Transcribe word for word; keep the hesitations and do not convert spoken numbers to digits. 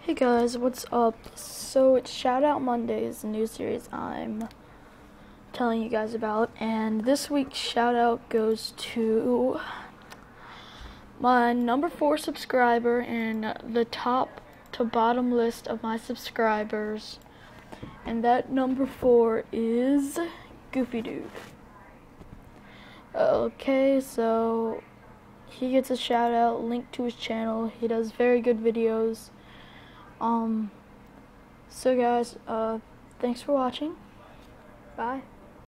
Hey guys, what's up? So it's Shout Out Mondays, a new series I'm telling you guys about, and this week's shout out goes to my number four subscriber in the top to bottom list of my subscribers, and that number four is GoofyDood. Okay, so he gets a shout out, link to his channel. He does very good videos. Um, so guys, uh, thanks for watching. Bye.